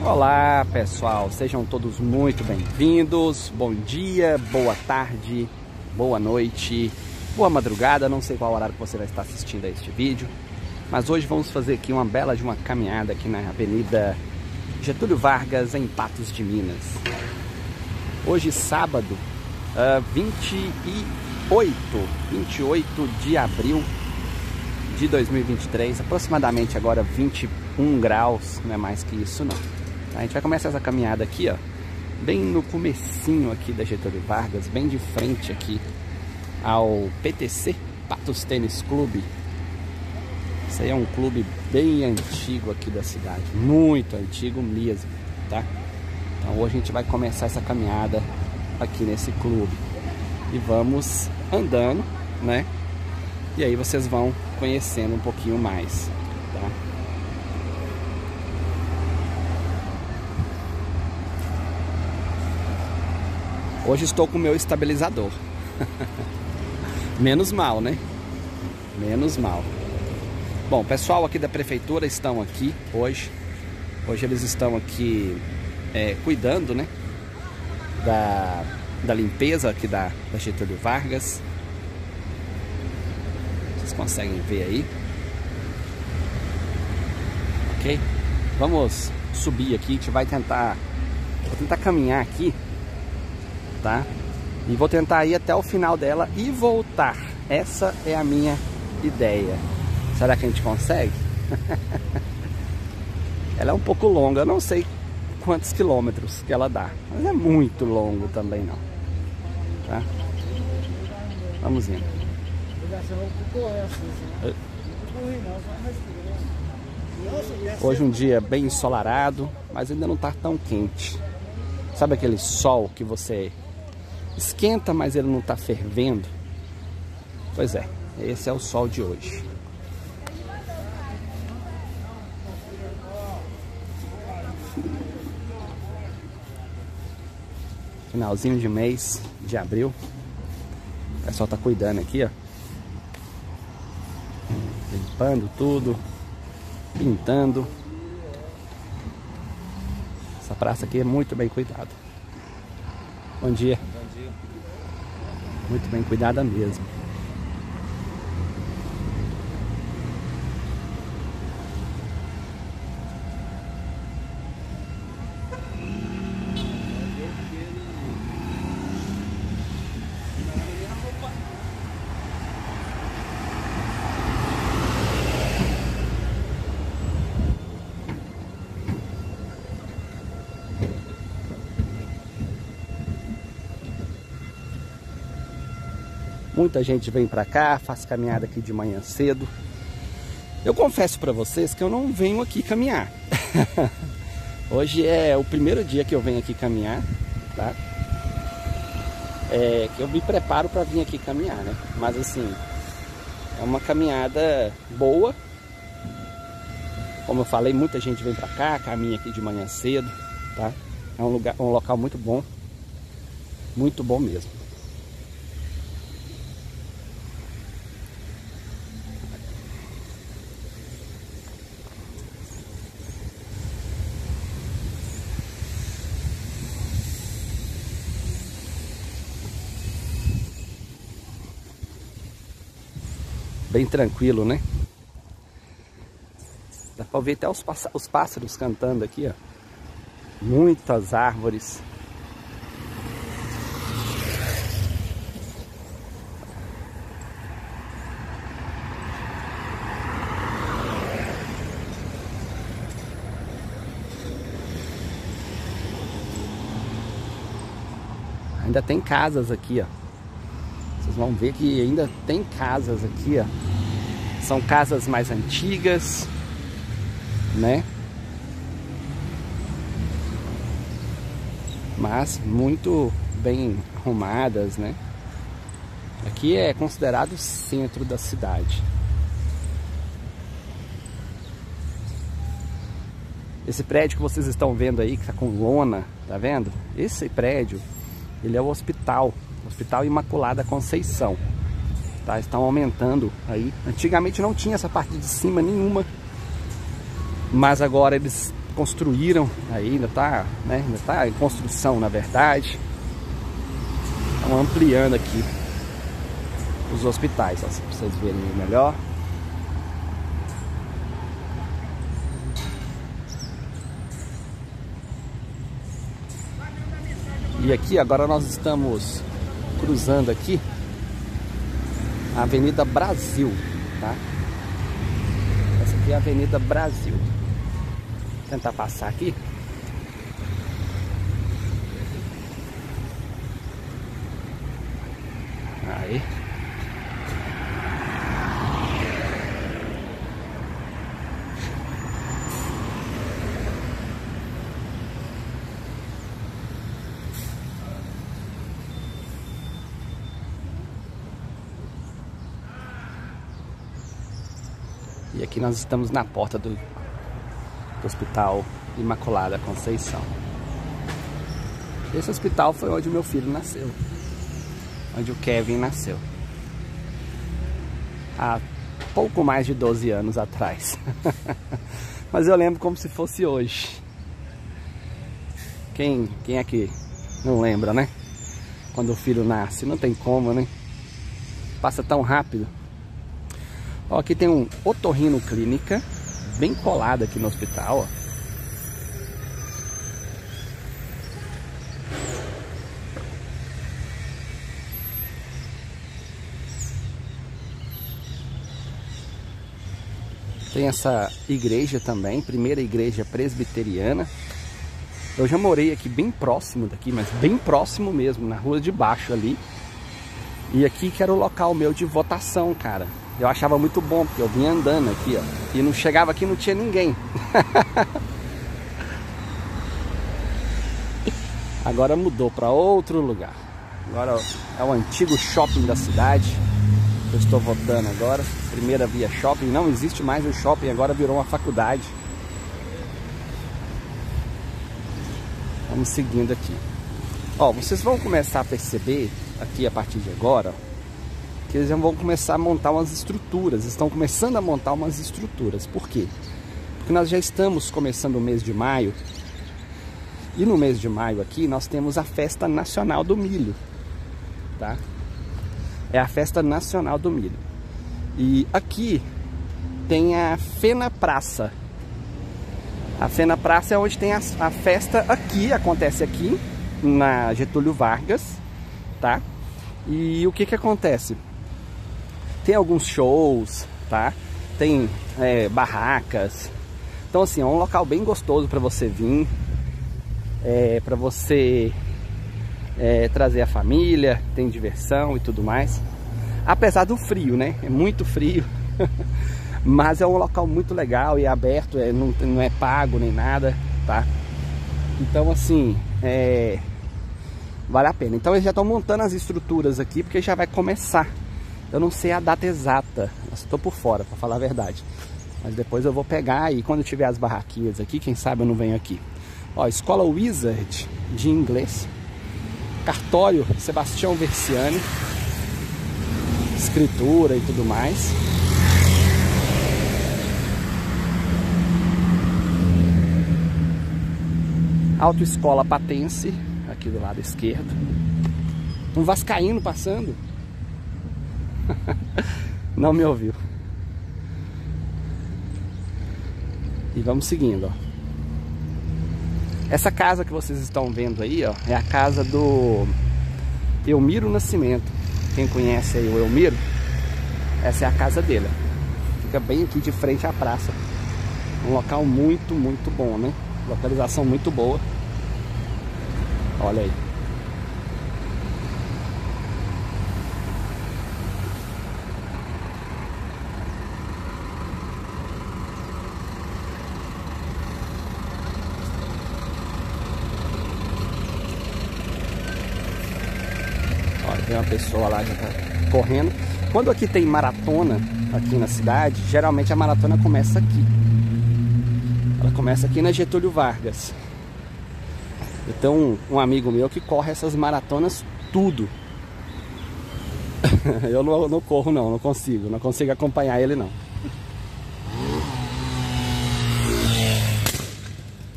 Olá pessoal, sejam todos muito bem-vindos. Bom dia, boa tarde, boa noite, boa madrugada. Não sei qual horário que você vai estar assistindo a este vídeo, mas hoje vamos fazer aqui uma bela de uma caminhada aqui na Avenida Getúlio Vargas, em Patos de Minas. Hoje sábado, 28 de abril de 2023, aproximadamente agora 21 graus, não é mais que isso não. A gente vai começar essa caminhada aqui, ó, bem no comecinho aqui da Getúlio Vargas, bem de frente aqui ao PTC, Patos Tênis Clube. Isso aí é um clube bem antigo aqui da cidade, muito antigo mesmo, tá? Então hoje a gente vai começar essa caminhada aqui nesse clube e vamos andando, né? E aí vocês vão conhecendo um pouquinho mais, tá? Hoje estou com o meu estabilizador. Menos mal, né? Menos mal. Bom, o pessoal aqui da prefeitura estão aqui hoje. Hoje eles estão aqui cuidando, né? Da limpeza aqui da Getúlio Vargas. Vocês conseguem ver aí. Ok? Vamos subir aqui. A gente vai tentar... Vou tentar caminhar aqui, tá? E vou tentar ir até o final dela e voltar. Essa é a minha ideia. Será que a gente consegue? Ela é um pouco longa, eu não sei quantos quilômetros que ela dá, mas é muito longo também não, tá? Vamos indo. Hoje um dia bem ensolarado, mas ainda não está tão quente. Sabe aquele sol que você esquenta, mas ele não está fervendo? Pois é, esse é o sol de hoje. Finalzinho de mês de abril. O pessoal tá cuidando aqui, ó. Limpando tudo, pintando. Essa praça aqui é muito bem cuidada. Bom dia. Bom dia. Muito bem cuidada mesmo. Muita gente vem pra cá, faz caminhada aqui de manhã cedo. Eu confesso pra vocês que eu não venho aqui caminhar. Hoje é o primeiro dia que eu venho aqui caminhar, tá? Que eu me preparo pra vir aqui caminhar, né? Mas assim, é uma caminhada boa. Como eu falei, muita gente vem pra cá, caminha aqui de manhã cedo, tá? É um local muito bom mesmo. Bem tranquilo, né? Dá pra ver até os pássaros cantando aqui, ó. Muitas árvores. Ainda tem casas aqui, ó. Vocês vão ver que ainda tem casas aqui, ó. São casas mais antigas, né? Mas muito bem arrumadas, né? Aqui é considerado o centro da cidade. Esse prédio que vocês estão vendo aí, que tá com lona, tá vendo? Esse prédio, ele é o Hospital Imaculada Conceição, tá? Estão aumentando aí. Antigamente não tinha essa parte de cima nenhuma, mas agora eles construíram aí, ainda tá, né? Ainda tá em construção, na verdade. Estão ampliando aqui os hospitais, ó, pra vocês verem melhor. E aqui agora nós estamos cruzando aqui a Avenida Brasil, tá? Essa aqui é a Avenida Brasil. Vou tentar passar aqui. Aí. E aqui nós estamos na porta do Hospital Imaculada Conceição. Esse hospital foi onde meu filho nasceu, onde o Kevin nasceu, há pouco mais de 12 anos atrás. Mas eu lembro como se fosse hoje. Quem é que não lembra, né? Quando o filho nasce, não tem como, né? Passa tão rápido. Ó, aqui tem um otorrinoclínica bem colado aqui no hospital, ó. Tem essa igreja também, primeira igreja presbiteriana. Eu já morei aqui bem próximo daqui, mas bem próximo mesmo, na rua de baixo ali. E aqui que era o local meu de votação, cara. Eu achava muito bom, porque eu vinha andando aqui, ó. E não chegava aqui, não tinha ninguém. Agora mudou para outro lugar. Agora é o antigo shopping da cidade. Eu estou votando agora. Primeira via shopping. Não existe mais o shopping, agora virou uma faculdade. Vamos seguindo aqui. Ó, vocês vão começar a perceber aqui a partir de agora que eles já vão começar a montar umas estruturas. Estão começando a montar umas estruturas. Por quê? Porque nós já estamos começando o mês de maio. E no mês de maio aqui nós temos a Festa Nacional do Milho, tá? É a Festa Nacional do Milho. E aqui tem a Fena Praça. A Fena Praça é onde tem a festa aqui, acontece aqui na Getúlio Vargas, tá? E o que que acontece? Tem alguns shows, tá? Tem barracas. Então assim, é um local bem gostoso para você vir, para você trazer a família, tem diversão e tudo mais. Apesar do frio, né? É muito frio. Mas é um local muito legal e é aberto, não é pago nem nada, tá? Então assim, vale a pena. Então eles já estão montando as estruturas aqui, porque já vai começar. Eu não sei a data exata, eu estou por fora, para falar a verdade. Mas depois eu vou pegar e quando tiver as barraquinhas aqui, quem sabe eu não venho aqui. Ó, Escola Wizard de inglês. Cartório Sebastião Versiani. Escritura e tudo mais. Autoescola Patense, aqui do lado esquerdo. Um vascaíno passando. Não me ouviu. E vamos seguindo, ó. Essa casa que vocês estão vendo aí, ó, é a casa do Elmiro Nascimento. Quem conhece aí o Elmiro, essa é a casa dele. Fica bem aqui de frente à praça. Um local muito, muito bom, né? Localização muito boa. Olha aí. Olha, tem uma pessoa lá já tá correndo. Quando aqui tem maratona, aqui na cidade, geralmente a maratona começa aqui. Ela começa aqui na Getúlio Vargas. Eu tenho um amigo meu que corre essas maratonas tudo. Eu não corro não consigo acompanhar ele não.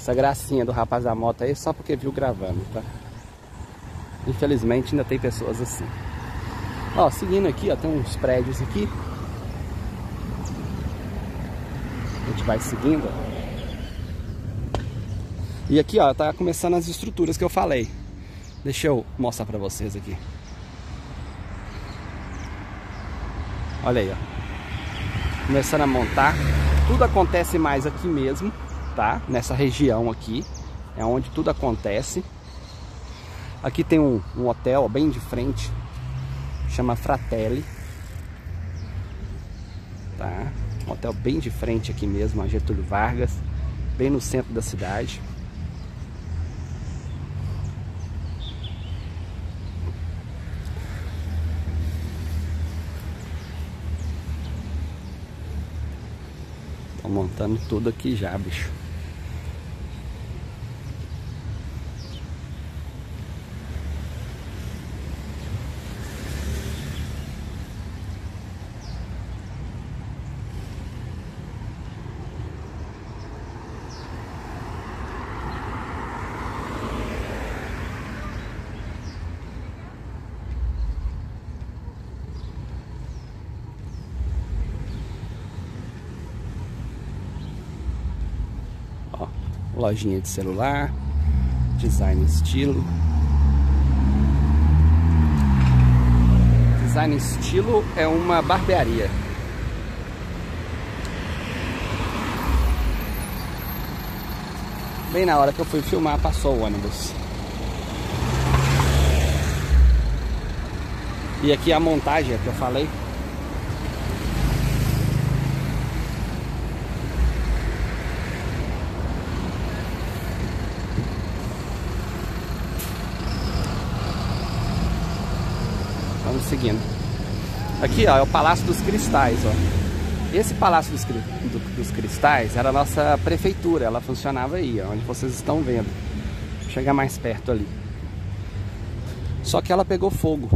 essa gracinha do rapaz da moto aí só porque viu gravando, tá? Infelizmente ainda tem pessoas assim. Ó, seguindo aqui, ó, tem uns prédios aqui. A gente vai seguindo. E aqui, ó, tá começando as estruturas que eu falei. Deixa eu mostrar pra vocês aqui. Olha aí, ó. Começando a montar. Tudo acontece mais aqui mesmo, tá? Nessa região aqui. É onde tudo acontece. Aqui tem um hotel, ó, bem de frente. Chama Fratelli. Tá? Um hotel bem de frente aqui mesmo, a Getúlio Vargas. Bem no centro da cidade. Tô montando tudo aqui já, bicho. Ó, lojinha de celular, design estilo. Design estilo é uma barbearia. Bem na hora que eu fui filmar, passou o ônibus. E aqui a montagem que eu falei. Vamos seguindo. Aqui, ó, é o Palácio dos Cristais, ó. Esse Palácio dos Cristais era a nossa prefeitura, ela funcionava aí, ó, onde vocês estão vendo. Vou chegar mais perto ali. Só que ela pegou fogo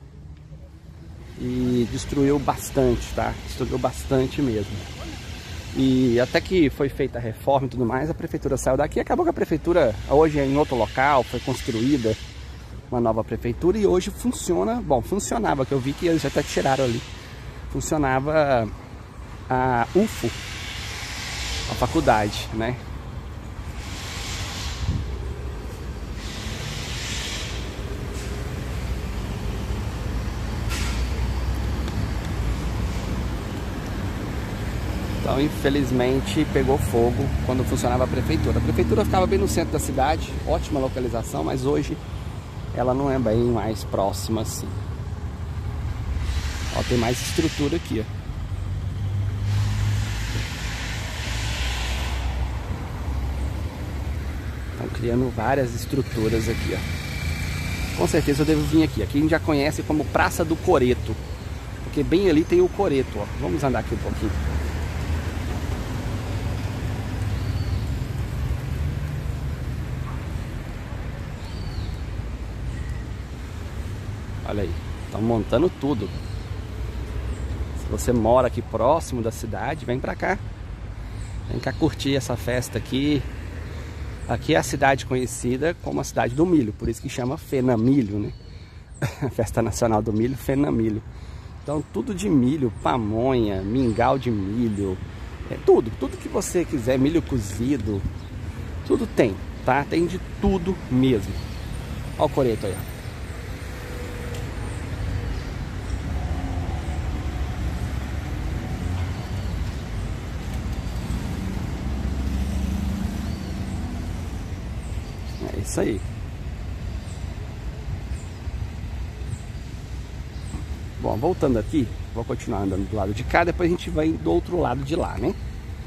e destruiu bastante, tá? Destruiu bastante mesmo. E até que foi feita a reforma e tudo mais, a prefeitura saiu daqui. Acabou que a prefeitura hoje é em outro local, foi construída uma nova prefeitura e hoje funciona, bom, funcionava, que eu vi que eles já até tiraram ali. Funcionava a UFO, a faculdade, né? Então, infelizmente, pegou fogo quando funcionava a prefeitura. A prefeitura ficava bem no centro da cidade, ótima localização, mas hoje ela não é bem mais próxima assim. Ó, tem mais estrutura aqui, ó. Estão criando várias estruturas aqui, ó. Com certeza eu devo vir aqui. Aqui a gente já conhece como Praça do Coreto, porque bem ali tem o Coreto, ó. Vamos andar aqui um pouquinho. Olha aí, estão montando tudo. Se você mora aqui próximo da cidade, vem pra cá. Vem cá curtir essa festa aqui. Aqui é a cidade conhecida como a cidade do milho, por isso que chama Fenamilho, né? Festa Nacional do Milho, Fenamilho. Então tudo de milho, pamonha, mingau de milho, tudo que você quiser, milho cozido, tudo tem, tá? Tem de tudo mesmo. Olha o coreto aí, ó. É isso aí. Bom, voltando aqui, vou continuar andando do lado de cá, depois a gente vai do outro lado de lá, né?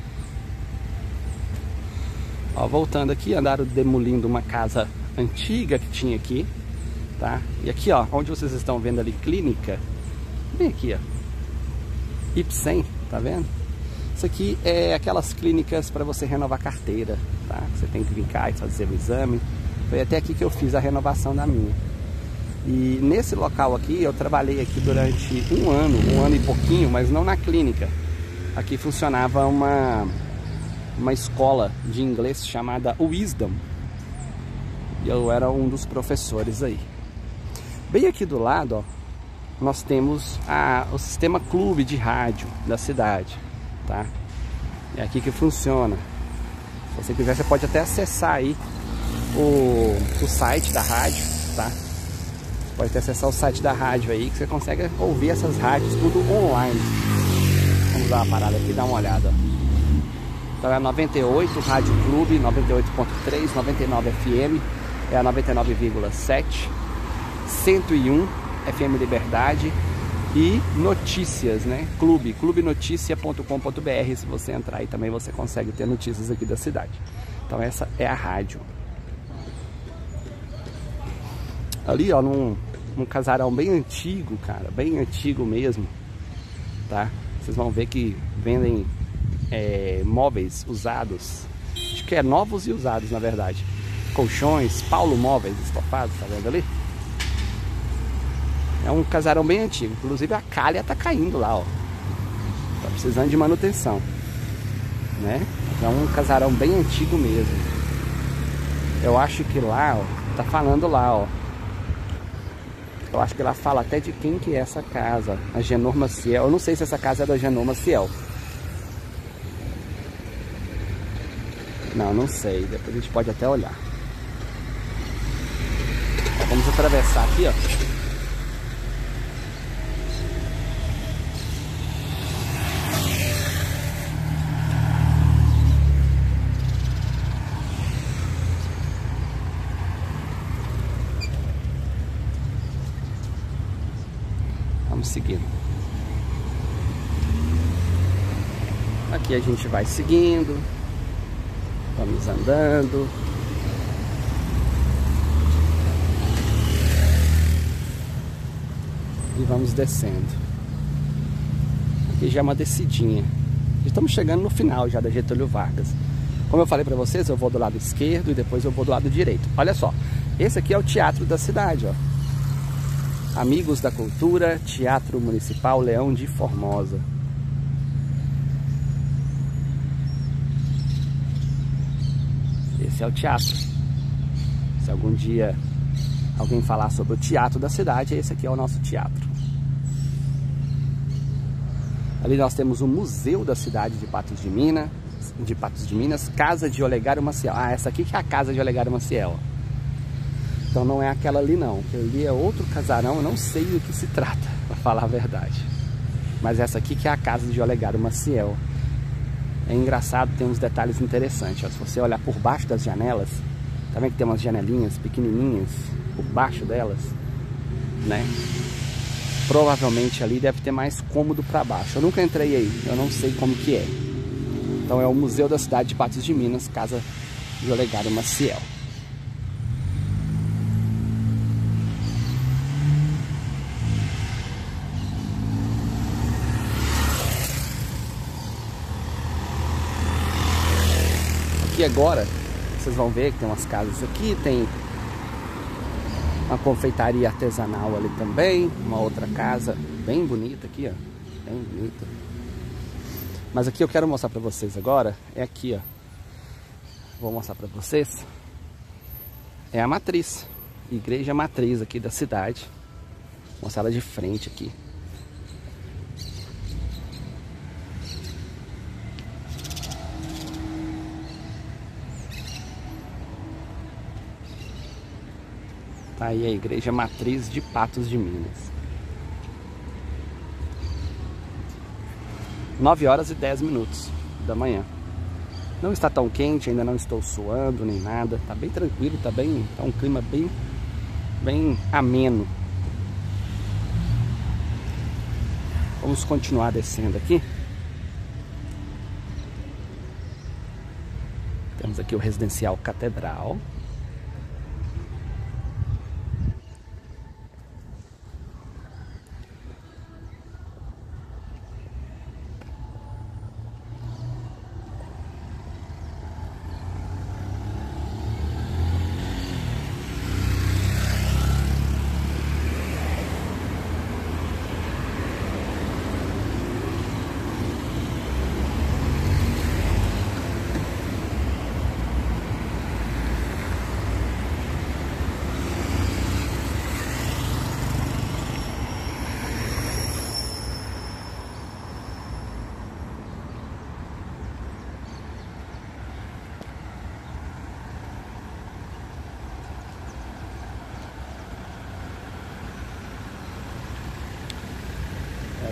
Ó, voltando aqui, andaram demolindo uma casa antiga que tinha aqui, tá? E aqui, ó, onde vocês estão vendo ali, clínica, bem aqui, ó, Ipsen, tá vendo? Isso aqui é aquelas clínicas para você renovar carteira, tá? Você tem que vir cá e fazer o exame. Foi até aqui que eu fiz a renovação da minha. E nesse local aqui, eu trabalhei aqui durante um ano e pouquinho, mas não na clínica. Aqui funcionava uma escola de inglês chamada Wisdom. E eu era um dos professores aí. Bem aqui do lado, ó, nós temos o sistema clube de rádio da cidade, tá? É aqui que funciona. Se você quiser, você pode até acessar aí o site da rádio, tá? Pode até acessar o site da rádio aí, que você consegue ouvir essas rádios tudo online. Vamos dar uma parada aqui e dar uma olhada. Então é a 98 Rádio Clube, 98.3, 99 FM, é a 99,7, 101 FM Liberdade e notícias, né? Clubenoticia.com.br. Se você entrar aí também você consegue ter notícias aqui da cidade. Então essa é a rádio. Ali, ó, num casarão bem antigo, cara, bem antigo mesmo, tá? Vocês vão ver que vendem móveis usados, acho que é novos e usados, na verdade. Colchões, Paulo Móveis, estofados, tá vendo ali? É um casarão bem antigo, inclusive a calha tá caindo lá, ó. Tá precisando de manutenção, né? É um casarão bem antigo mesmo. Eu acho que lá, ó, tá falando lá, ó. Eu acho que ela fala até de quem que é essa casa, a Genor Maciel. Eu não sei se essa casa é da Genor Maciel. Não sei, depois a gente pode até olhar. Vamos atravessar aqui, ó. Vamos seguindo. Aqui a gente vai seguindo. Vamos andando. E vamos descendo. Aqui já é uma descidinha. Estamos chegando no final já da Getúlio Vargas. Como eu falei para vocês, eu vou do lado esquerdo e depois eu vou do lado direito. Olha só, esse aqui é o Teatro da cidade, ó. Amigos da Cultura, Teatro Municipal Leão de Formosa. Esse é o teatro. Se algum dia alguém falar sobre o teatro da cidade, esse aqui é o nosso teatro. Ali nós temos o Museu da Cidade de Patos de Minas, Casa de Olegário Maciel. Ah, essa aqui que é a Casa de Olegário Maciel. Então não é aquela ali não, que ali é outro casarão, eu não sei do que se trata, para falar a verdade. Mas essa aqui que é a Casa de Olegário Maciel. É engraçado, tem uns detalhes interessantes, ó. Se você olhar por baixo das janelas, tá vendo que tem umas janelinhas pequenininhas por baixo delas, né? Provavelmente ali deve ter mais cômodo para baixo. Eu nunca entrei aí, eu não sei como que é. Então é o Museu da Cidade de Patos de Minas, Casa de Olegário Maciel. Aqui agora, vocês vão ver que tem umas casas aqui, tem uma confeitaria artesanal ali também, uma outra casa bem bonita aqui, ó, bem bonita. Mas aqui eu quero mostrar pra vocês agora, é aqui, ó, vou mostrar pra vocês, é a matriz, igreja matriz aqui da cidade, vou mostrar ela de frente aqui. Tá aí a igreja matriz de Patos de Minas. 9h10 da manhã. Não está tão quente, ainda não estou suando nem nada. Tá bem tranquilo, tá um clima bem ameno. Vamos continuar descendo aqui. Temos aqui o Residencial Catedral.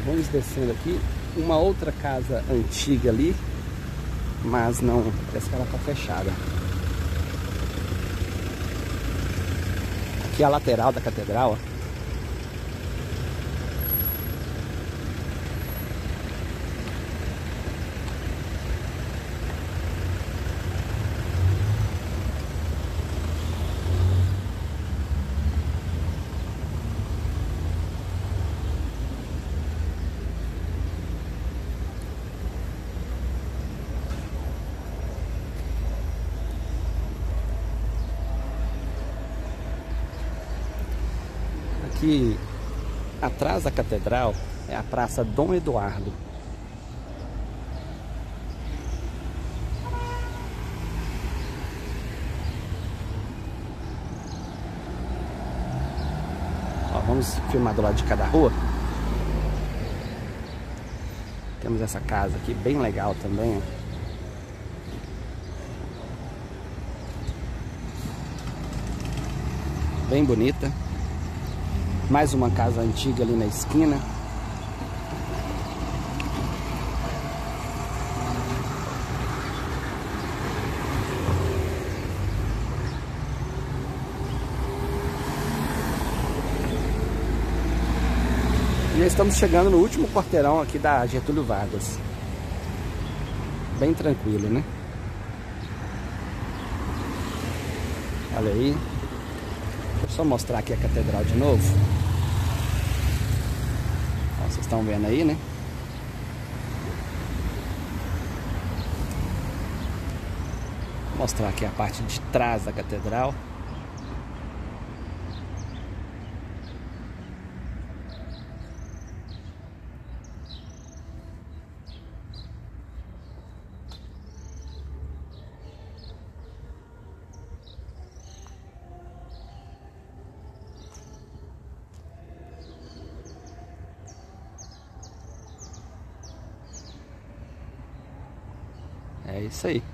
Vamos descendo aqui. Uma outra casa antiga ali, mas não, parece que ela tá fechada. Aqui é a lateral da catedral, ó. Aqui atrás da catedral é a Praça Dom Eduardo. Ó, vamos filmar do lado de cada rua. Temos essa casa aqui bem legal também, ó. Bem bonita. Mais uma casa antiga ali na esquina. E já estamos chegando no último quarteirão aqui da Getúlio Vargas. Bem tranquilo, né? Olha aí. Deixa eu só mostrar aqui a catedral de novo. Ó, vocês estão vendo aí, né? Vou mostrar aqui a parte de trás da catedral. É isso aí.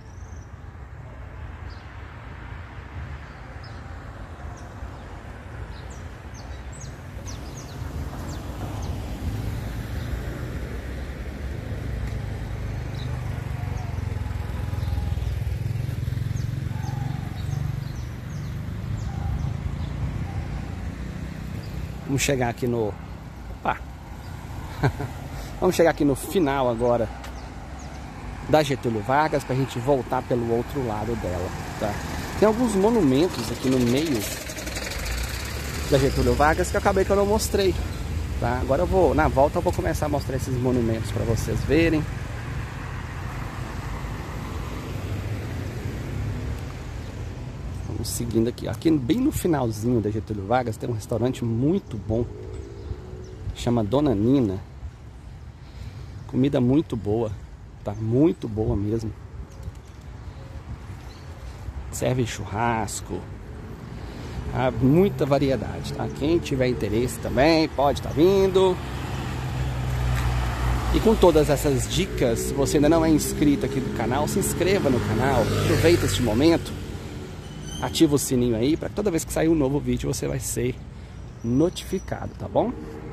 Vamos chegar aqui no... Opa! Vamos chegar aqui no final agora da Getúlio Vargas, para a gente voltar pelo outro lado dela, tá? Tem alguns monumentos aqui no meio da Getúlio Vargas que eu acabei que eu não mostrei, tá? Agora eu vou, na volta eu vou começar a mostrar esses monumentos para vocês verem. Vamos seguindo aqui, ó. Aqui bem no finalzinho da Getúlio Vargas tem um restaurante muito bom, chama Dona Nina. Comida muito boa. Tá muito boa mesmo. Serve churrasco. Há muita variedade, tá? Quem tiver interesse também pode estar vindo. E com todas essas dicas, se você ainda não é inscrito aqui do canal, se inscreva no canal. Aproveita este momento. Ativa o sininho aí para toda vez que sair um novo vídeo você vai ser notificado, tá bom?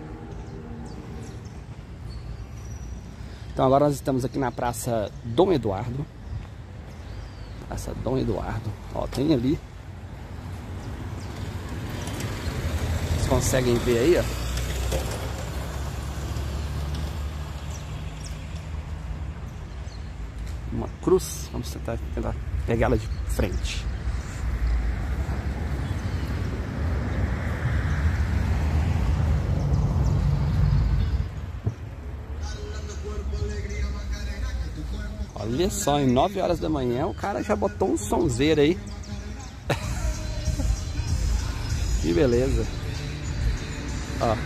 Então agora nós estamos aqui na Praça Dom Eduardo. Praça Dom Eduardo. Ó, tem ali. Vocês conseguem ver aí, ó. Uma cruz. Vamos tentar pegar ela de frente. Olha só, em 9 horas da manhã o cara já botou um sonzeiro aí. Que beleza. Ó.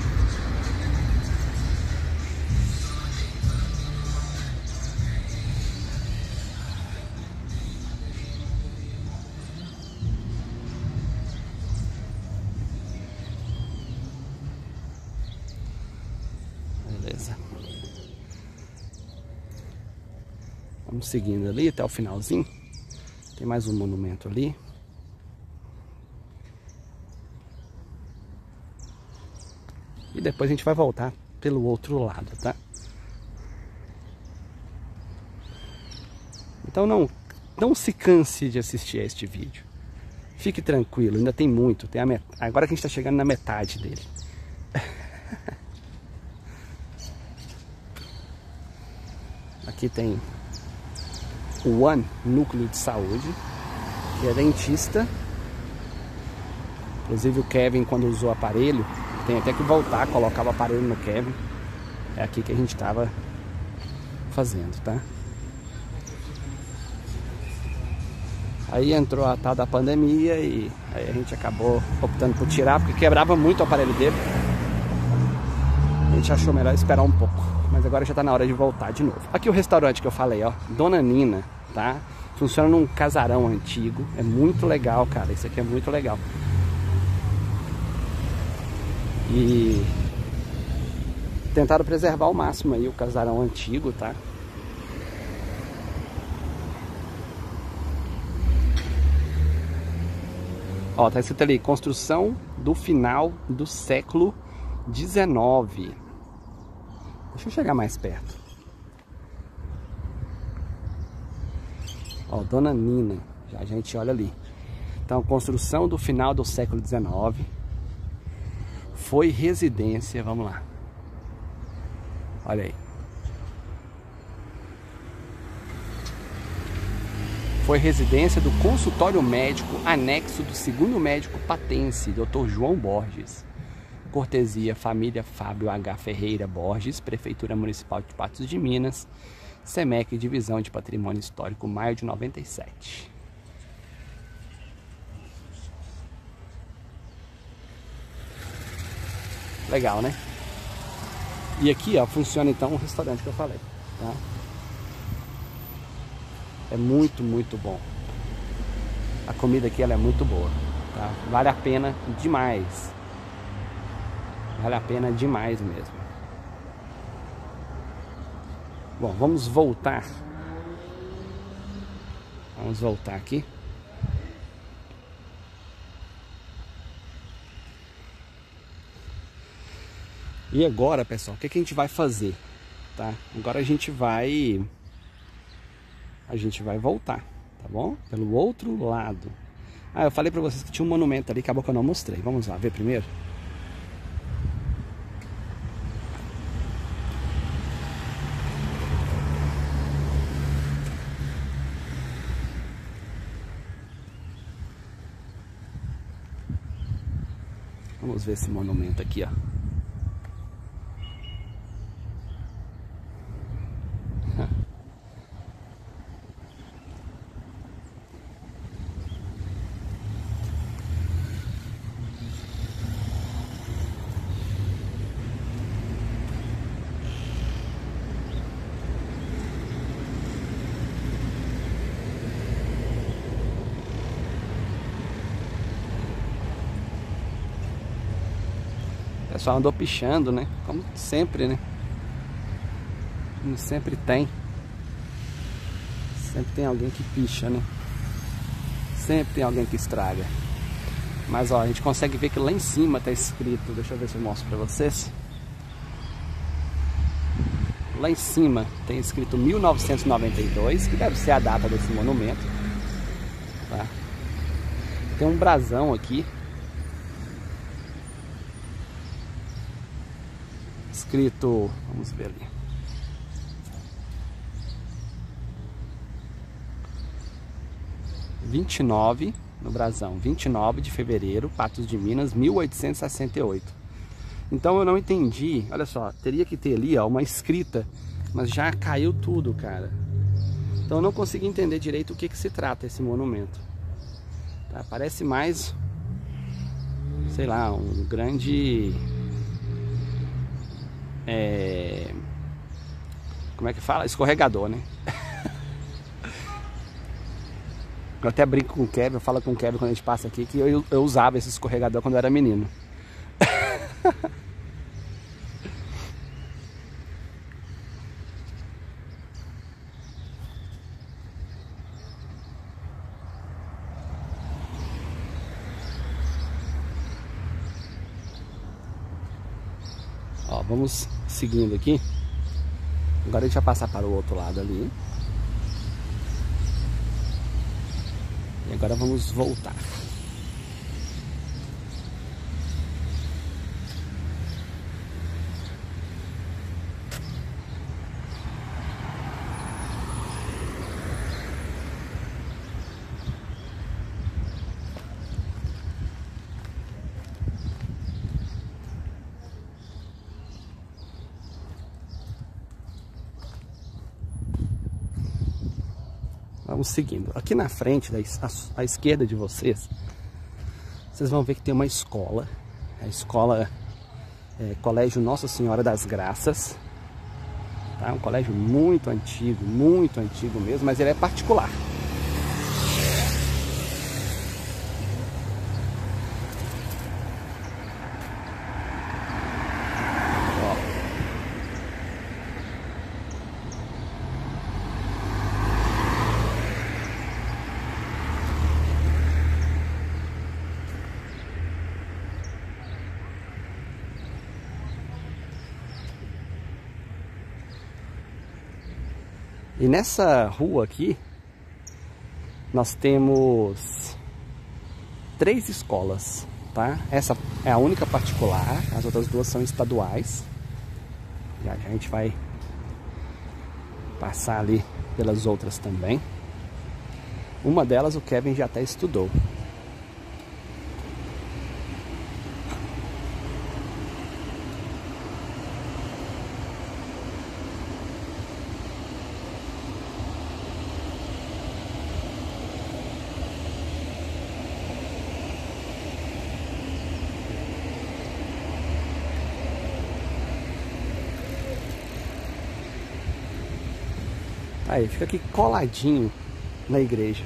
Beleza. Vamos seguindo ali até o finalzinho. Tem mais um monumento ali. E depois a gente vai voltar pelo outro lado, tá? Então não se canse de assistir a este vídeo. Fique tranquilo, ainda tem muito. Agora que a gente está chegando na metade dele. Aqui tem o One Núcleo de Saúde, que é dentista. Inclusive o Kevin, quando usou o aparelho, tem até que voltar, colocava o aparelho no Kevin. É aqui que a gente estava fazendo, tá? Aí entrou a tal da pandemia e aí a gente acabou optando por tirar, porque quebrava muito o aparelho dele. A gente achou melhor esperar um pouco, mas agora já tá na hora de voltar de novo. Aqui o restaurante que eu falei, ó, Dona Nina, tá? Funciona num casarão antigo, é muito legal, cara, isso aqui é muito legal. E tentaram preservar ao máximo aí o casarão antigo, tá? Ó, tá escrito ali, construção do final do século XIX. Deixa eu chegar mais perto. Ó, Dona Nina, já a gente olha ali. Então, construção do final do século XIX. Foi residência, vamos lá. Olha aí. Foi residência do consultório médico anexo do segundo médico patense, Dr. João Borges. Cortesia, família Fábio H. Ferreira Borges, Prefeitura Municipal de Patos de Minas, SEMEC, Divisão de Patrimônio Histórico, maio de 97. Legal, né? E aqui, ó, funciona então o restaurante que eu falei, tá? É muito, muito bom. A comida aqui ela é muito boa, tá? Vale a pena demais. Vale a pena demais mesmo. Bom, vamos voltar. Vamos voltar aqui. E agora, pessoal, o que a gente vai fazer? Tá? Agora a gente vai voltar, tá bom? Pelo outro lado. Ah, eu falei pra vocês que tinha um monumento ali, acabou que eu não mostrei. Vamos lá, ver primeiro? Vamos ver esse monumento aqui, ó. O pessoal andou pichando, né? Como sempre, né? Como sempre tem. Sempre tem alguém que picha, né? Sempre tem alguém que estraga. Mas ó, a gente consegue ver que lá em cima tá escrito. Deixa eu ver se eu mostro pra vocês. Lá em cima tem escrito 1992, que deve ser a data desse monumento, tá? Tem um brasão aqui escrito, vamos ver ali, "29", no brasão, 29 de fevereiro, Patos de Minas, 1868. Então eu não entendi, olha só, teria que ter ali, ó, uma escrita, mas já caiu tudo, cara. Então eu não consegui entender direito o que se trata esse monumento. Tá? Parece mais, sei lá, um grande... como é que fala? Escorregador, né? Eu até brinco com o Kevin, eu falo com o Kevin quando a gente passa aqui que eu usava esse escorregador quando eu era menino. Ó, vamos seguindo aqui. Agora a gente vai passar para o outro lado ali. E agora vamos voltar. Vamos seguindo. Aqui na frente, à esquerda de vocês, vocês vão ver que tem uma escola. A escola é Colégio Nossa Senhora das Graças. Tá? Um colégio muito antigo mesmo, mas ele é particular. E nessa rua aqui, nós temos 3 escolas, tá? Essa é a única particular, as outras 2 são estaduais. Já a gente vai passar ali pelas outras também. Uma delas o Kevin já até estudou. Aí, fica aqui coladinho na igreja.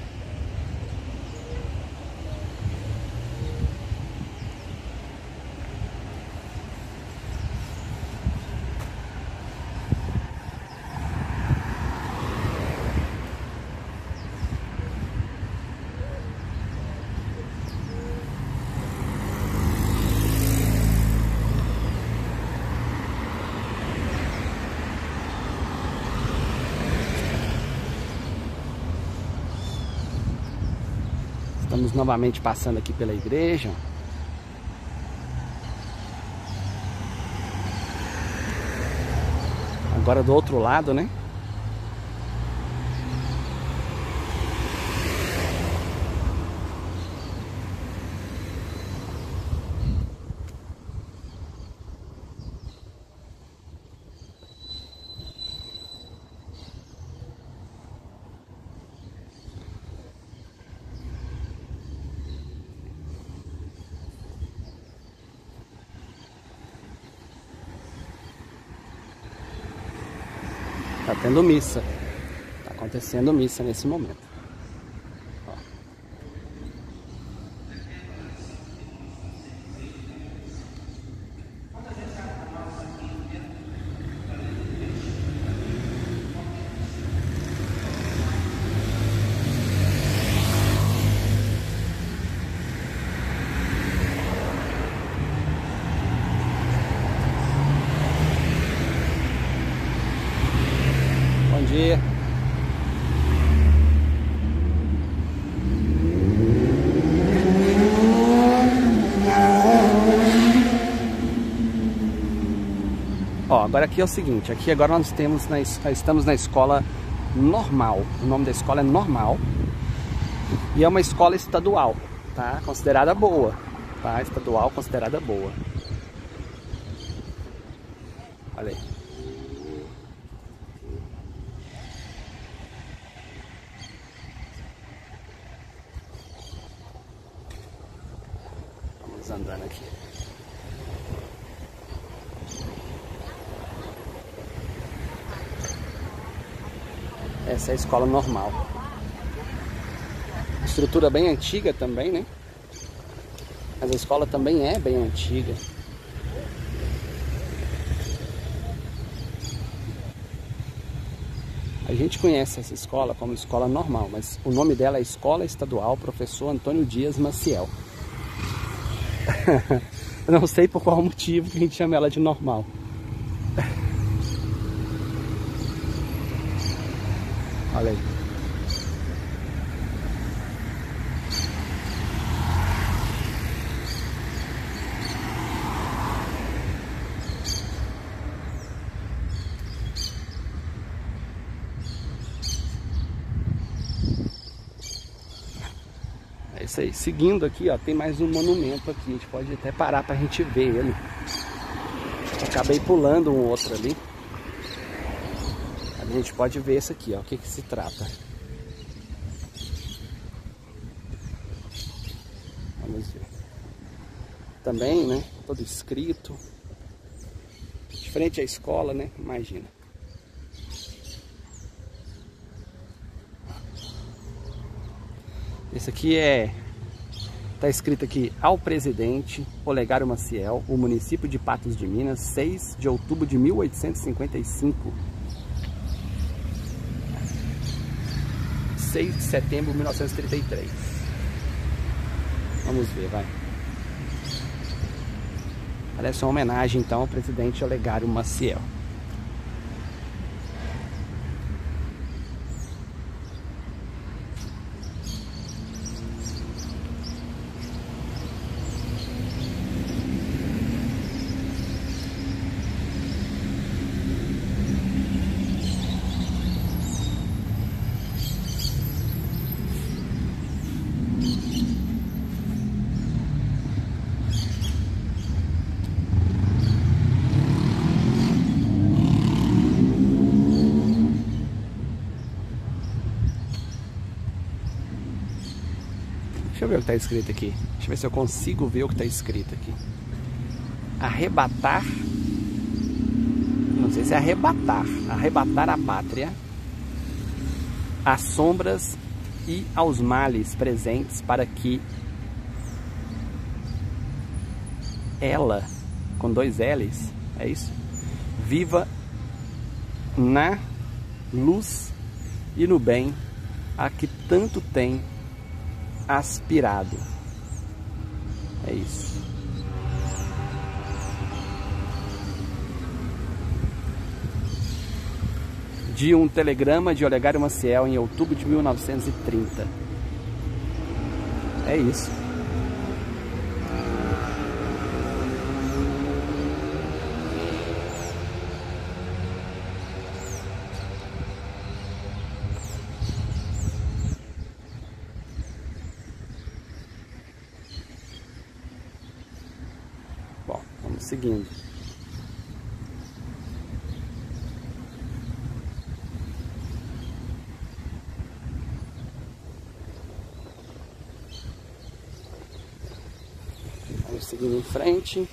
Estamos novamente passando aqui pela igreja. Agora do outro lado, né? Tá tendo missa. Tá acontecendo missa nesse momento. Ó. Bom dia. Ó, agora aqui é o seguinte, aqui agora nós estamos na escola normal. O nome da escola é Normal. E é uma escola estadual, tá? Considerada boa, tá? Estadual considerada boa. Olha aí. Vamos andando aqui. Essa é a escola normal. Estrutura bem antiga também, né? Mas a escola também é bem antiga. A gente conhece essa escola como escola normal, mas o nome dela é Escola Estadual Professor Antônio Dias Maciel. Eu não sei por qual motivo que a gente chama ela de normal. Olha aí. É isso aí. Seguindo aqui, ó, tem mais um monumento aqui. A gente pode até parar pra gente ver ele. Acabei pulando um outro ali. A gente pode ver esse aqui, ó. O que que se trata. Vamos ver. Também, né? Todo escrito. De frente à escola, né? Imagina. Esse aqui tá escrito aqui: ao presidente Olegário Maciel, o município de Patos de Minas, 6 de outubro de 1855. 6 de setembro de 1933. Vamos ver, vai. Parece uma homenagem então ao presidente Olegário Maciel. Deixa eu ver o que está escrito aqui. Deixa eu ver se eu consigo ver o que está escrito aqui. Arrebatar. Não sei se é arrebatar. Arrebatar a pátria, às sombras e aos males presentes, para que ela, com 2 L's, é isso? Viva na luz e no bem a que tanto tem aspirado. É isso. De um telegrama de Olegário Maciel em outubro de 1930. É isso. Bom, vamos seguindo. Vamos seguindo em frente.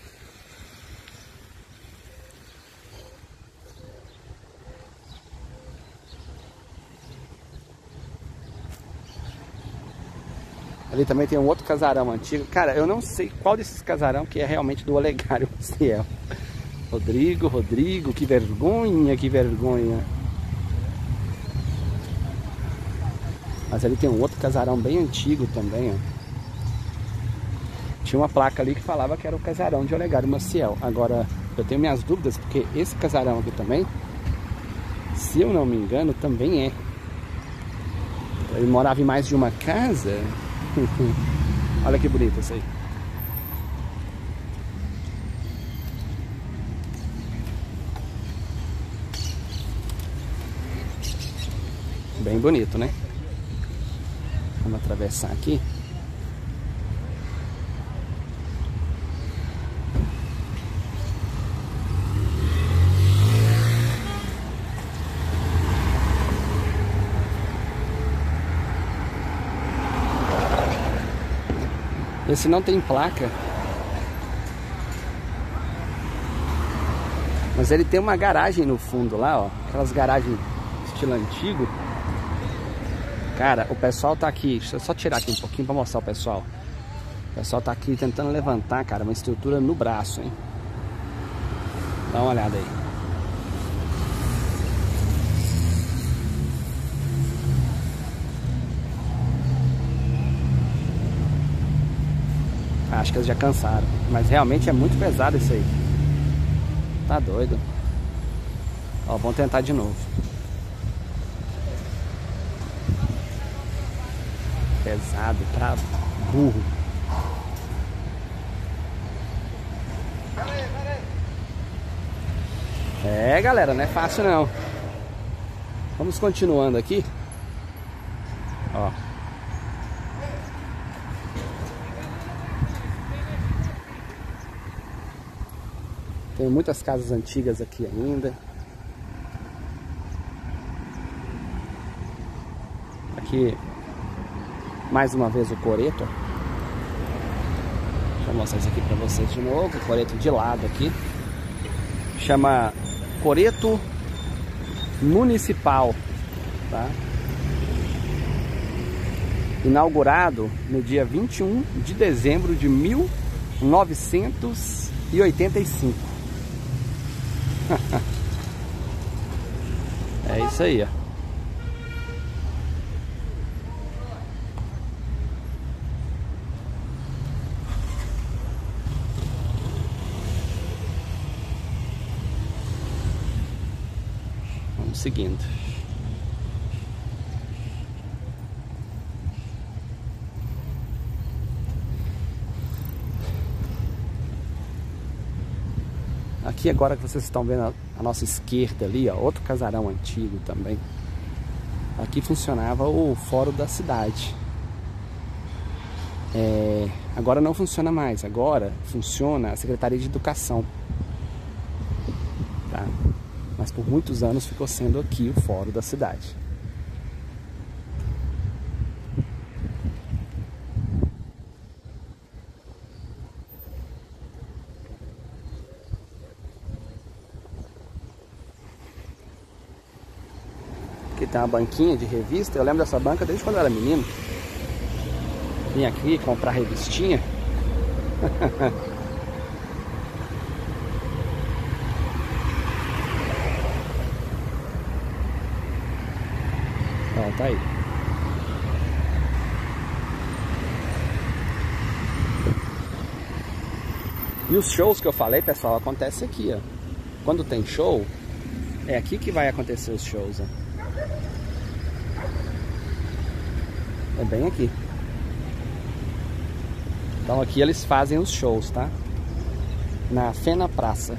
Ali também tem um outro casarão antigo. Cara, eu não sei qual desses casarão que é realmente do Olegário Maciel. Rodrigo, que vergonha, que vergonha. Mas ali tem um outro casarão bem antigo também, ó. Tinha uma placa ali que falava que era o casarão de Olegário Maciel. Agora, eu tenho minhas dúvidas, porque esse casarão aqui também, se eu não me engano, também é. Ele morava em mais de uma casa. Olha que bonito isso aí. Bem bonito, né? Vamos atravessar aqui. Esse não tem placa, mas ele tem uma garagem no fundo lá, ó. Aquelas garagens estilo antigo. Cara, o pessoal tá aqui. Deixa eu só tirar aqui um pouquinho pra mostrar o pessoal. O pessoal tá aqui tentando levantar, cara, uma estrutura no braço, hein. Dá uma olhada aí. Acho que eles já cansaram. Mas realmente é muito pesado isso aí. Tá doido. Ó, vamos tentar de novo. pesado pra burro. É, galera, não é fácil não. Vamos continuando aqui. Ó. Tem muitas casas antigas aqui ainda. Aqui, mais uma vez o coreto. Deixa eu mostrar isso aqui pra vocês de novo. O coreto de lado aqui. Chama Coreto Municipal, tá? Inaugurado no dia 21 de dezembro de 1985. É isso aí, ó. Vamos seguindo. Aqui agora que vocês estão vendo a nossa esquerda ali, ó, outro casarão antigo também. Aqui funcionava o fórum da cidade. Agora não funciona mais, agora funciona a Secretaria de Educação. Tá? Mas por muitos anos ficou sendo aqui o fórum da cidade. Aqui tem uma banquinha de revista. Eu lembro dessa banca desde quando eu era menino. Vim aqui comprar revistinha. Ó, tá aí. E os shows que eu falei, pessoal, acontece aqui, ó. Quando tem show, é aqui que vai acontecer os shows, ó. É bem aqui. Então aqui eles fazem os shows, tá? Na Fena Praça.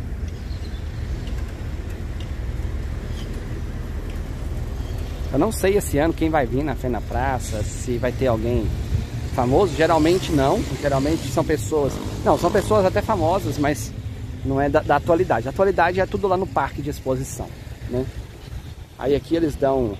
Eu não sei esse ano quem vai vir na Fena Praça, se vai ter alguém famoso. Geralmente não, geralmente são pessoas... Não, são pessoas até famosas, mas não é da atualidade. A atualidade é tudo lá no parque de exposição, né? Aí aqui eles dão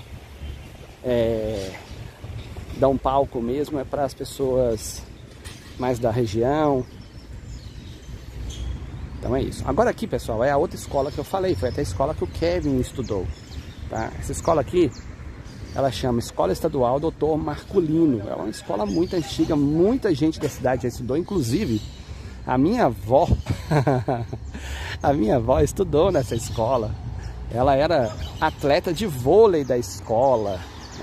um palco mesmo, é para as pessoas mais da região. Então é isso. Agora aqui, pessoal, é a outra escola que eu falei. Foi até a escola que o Kevin estudou, tá? Essa escola aqui, ela chama Escola Estadual Dr. Marculino. É uma escola muito antiga, muita gente da cidade já estudou, inclusive a minha avó. A minha avó estudou nessa escola. Ela era atleta de vôlei da escola.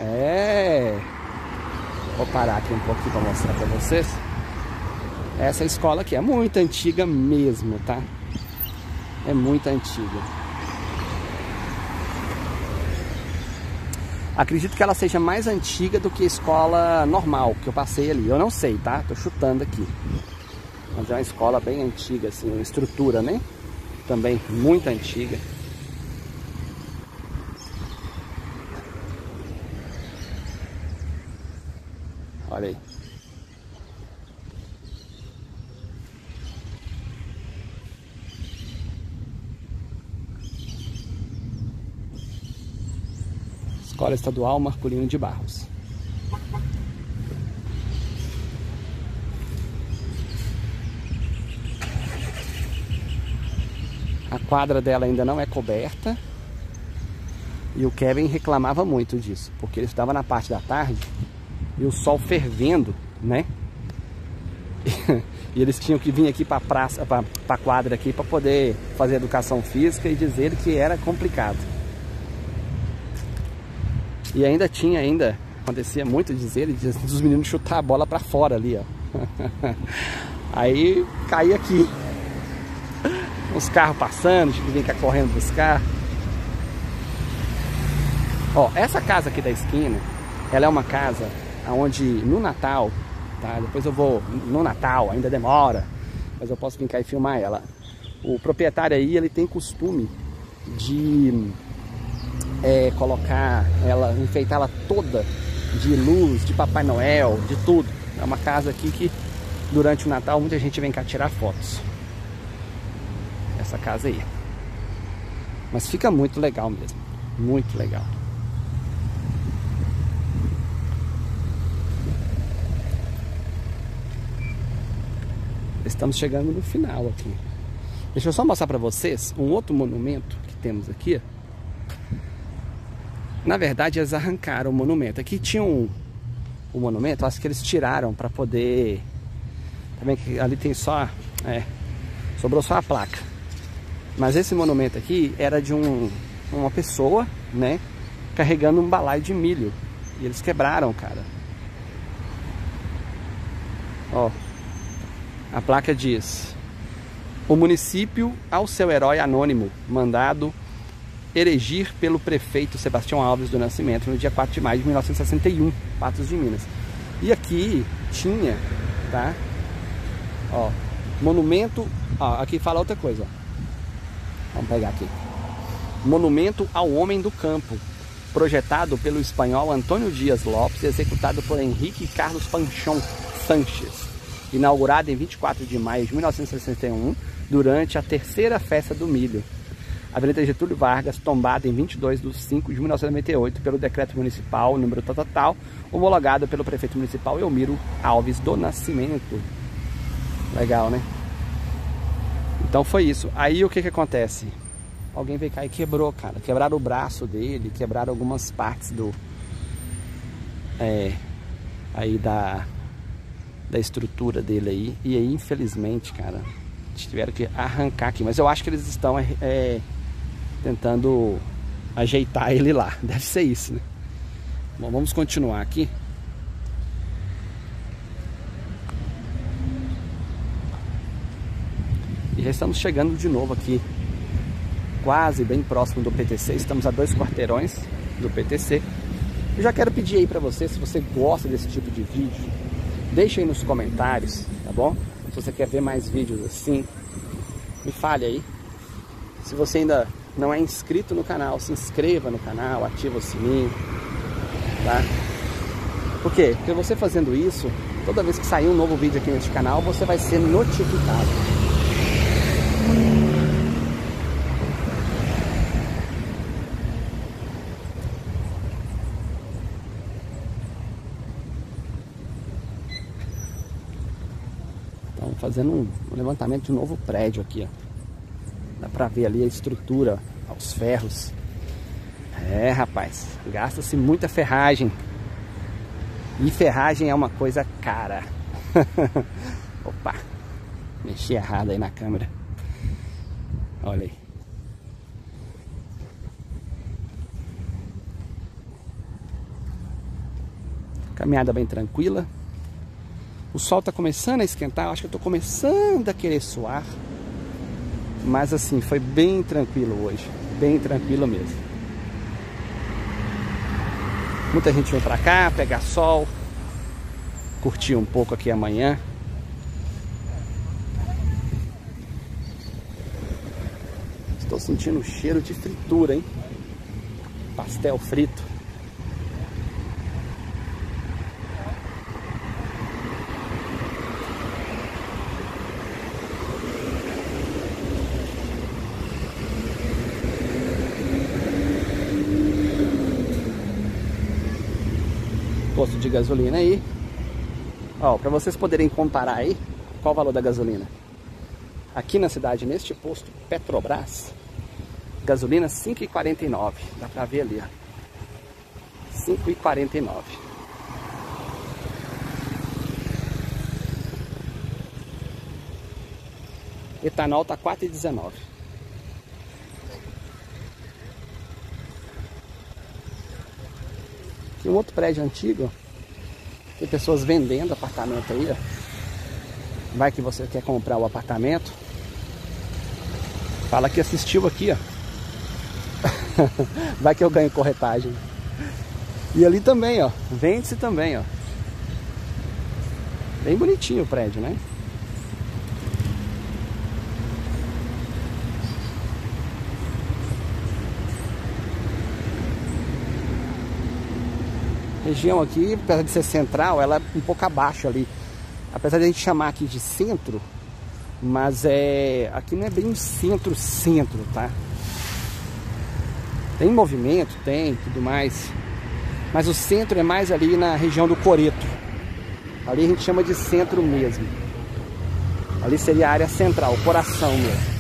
Vou parar aqui um pouquinho para mostrar para vocês. Essa escola aqui é muito antiga mesmo, tá? É muito antiga. Acredito que ela seja mais antiga do que a escola normal que eu passei ali. Eu não sei, tá? Tô chutando aqui. Mas é uma escola bem antiga, assim, uma estrutura, né? Também muito antiga. Olha aí. Escola Estadual Marculino de Barros. A quadra dela ainda não é coberta. E o Kevin reclamava muito disso, porque ele estava na parte da tarde e o sol fervendo, né? E eles tinham que vir aqui para a praça, para a quadra aqui, para poder fazer educação física, e dizer que era complicado. E ainda acontecia muito dizer, dos meninos chutar a bola para fora ali, ó. Aí caía aqui. Os carros passando, tinha que vir cá correndo buscar. Ó, essa casa aqui da esquina, ela é uma casa onde no Natal, tá? Depois eu vou no Natal, ainda demora, mas eu posso vir cá e filmar ela. O proprietário aí, ele tem costume de colocar ela, enfeitá-la toda de luz, de Papai Noel, de tudo. É uma casa aqui que durante o Natal muita gente vem cá tirar fotos. Essa casa aí. Mas fica muito legal mesmo, muito legal. Estamos chegando no final aqui. Deixa eu só mostrar para vocês um outro monumento que temos aqui. Na verdade, eles arrancaram o monumento. Aqui tinha um monumento, acho que eles tiraram para poder... Também que ali tem só... sobrou só a placa. Mas esse monumento aqui era de uma pessoa, né? Carregando um balaio de milho. E eles quebraram, cara. Ó. A placa diz: o município ao seu herói anônimo, mandado erigir pelo prefeito Sebastião Alves do Nascimento no dia 4 de maio de 1961, Patos de Minas. E aqui tinha, tá? Ó, monumento, ó, aqui fala outra coisa, ó. Vamos pegar aqui. Monumento ao homem do campo, projetado pelo espanhol Antônio Dias Lopes e executado por Henrique Carlos Panchón Sánchez. Inaugurado em 24 de maio de 1961, durante a terceira festa do milho. Avenida Getúlio Vargas, tombada em 22 de 5 de 1998 pelo decreto municipal número tal, homologado pelo prefeito municipal Elmiro Alves do Nascimento. Legal, né? Então foi isso. Aí o que acontece? Alguém veio cá e quebrou, cara. Quebraram o braço dele, quebraram algumas partes do... aí da estrutura dele aí. E aí, infelizmente, cara, tiveram que arrancar aqui. Mas eu acho que eles estão tentando ajeitar ele lá. Deve ser isso, né? Bom, vamos continuar aqui. E já estamos chegando de novo aqui, quase bem próximo do PTC. Estamos a 2 quarteirões do PTC. Eu já quero pedir aí pra você, se você gosta desse tipo de vídeo, deixa aí nos comentários, tá bom? Se você quer ver mais vídeos assim, me fale aí. Se você ainda não é inscrito no canal, se inscreva no canal, ativa o sininho, tá? Por quê? Porque você fazendo isso, toda vez que sair um novo vídeo aqui neste canal, você vai ser notificado. Estão fazendo um levantamento de um novo prédio aqui, ó. Dá pra ver ali a estrutura, os ferros. É, rapaz, gasta-se muita ferragem. E ferragem é uma coisa cara. Opa, mexi errado aí na câmera. Olha aí. Caminhada bem tranquila. O sol tá começando a esquentar. Eu acho que eu tô começando a querer suar. Mas assim, foi bem tranquilo hoje. Bem tranquilo mesmo. Muita gente vem pra cá, pegar sol, curtir um pouco aqui amanhã. Estou sentindo o cheiro de fritura, hein? Pastel frito. Posto de gasolina aí. Ó, para vocês poderem comparar aí qual o valor da gasolina. Aqui na cidade, neste posto Petrobras, gasolina 5,49. Dá pra ver ali, ó. 5,49. Etanol tá 4,19. Tem um outro prédio antigo, tem pessoas vendendo apartamento aí, ó. Vai que você quer comprar o apartamento, fala que assistiu aqui, ó. Vai que eu ganho corretagem. E ali também, ó, vende-se também, ó. Bem bonitinho o prédio, né? Região aqui, apesar de ser central, ela é um pouco abaixo ali. Apesar de a gente chamar aqui de centro, mas aqui não é bem um centro, tá? Tem movimento, tem tudo mais. Mas o centro é mais ali na região do Coreto. Ali a gente chama de centro mesmo. Ali seria a área central, o coração mesmo.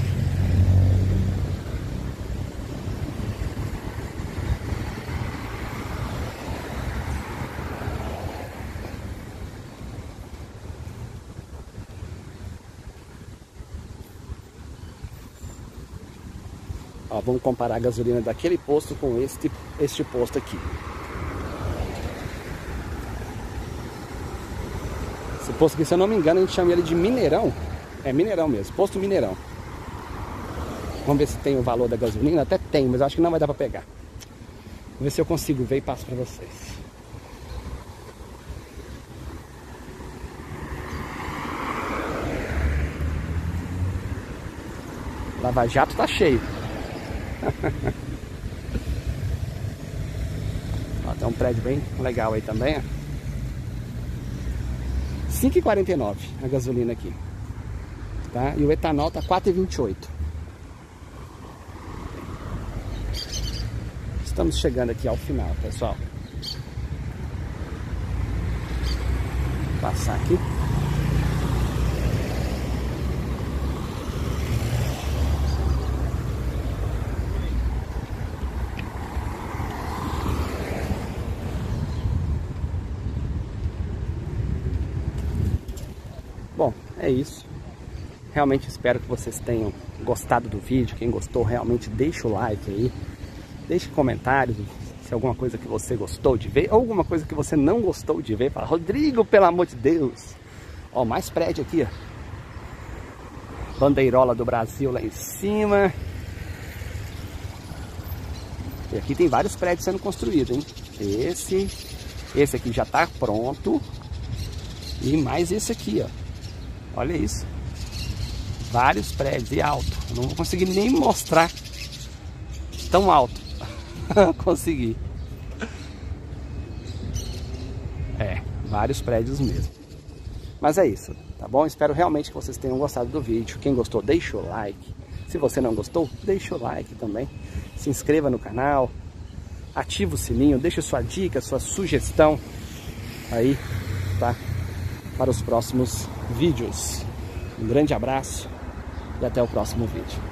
Ó, vamos comparar a gasolina daquele posto com este posto aqui. Esse posto aqui, se eu não me engano, a gente chama ele de Mineirão. É Mineirão mesmo, posto Mineirão. Vamos ver se tem o valor da gasolina. Até tem, mas eu acho que não vai dar pra pegar. Vou ver se eu consigo ver e passo pra vocês. Lava Jato tá cheio. Ó, tem um prédio bem legal aí também, ó. 5,49 a gasolina aqui, tá? E o etanol tá 4,28. Estamos chegando aqui ao final, pessoal. Vou passar aqui. Bom, é isso. Realmente espero que vocês tenham gostado do vídeo. Quem gostou, realmente deixa o like aí. Deixe comentários se alguma coisa que você gostou de ver ou alguma coisa que você não gostou de ver. Fala, Rodrigo, pelo amor de Deus. Ó, mais prédio aqui, ó. Bandeirola do Brasil lá em cima. E aqui tem vários prédios sendo construídos, hein? Esse aqui já tá pronto. E mais esse aqui, ó. Olha isso. Vários prédios e alto. Eu não vou conseguir nem mostrar tão alto. Consegui. Vários prédios mesmo. Mas é isso, tá bom? Espero realmente que vocês tenham gostado do vídeo. Quem gostou, deixa o like. Se você não gostou, deixa o like também. Se inscreva no canal. Ativa o sininho. Deixa sua dica, sua sugestão aí, tá? Para os próximos vídeos. Um grande abraço e até o próximo vídeo.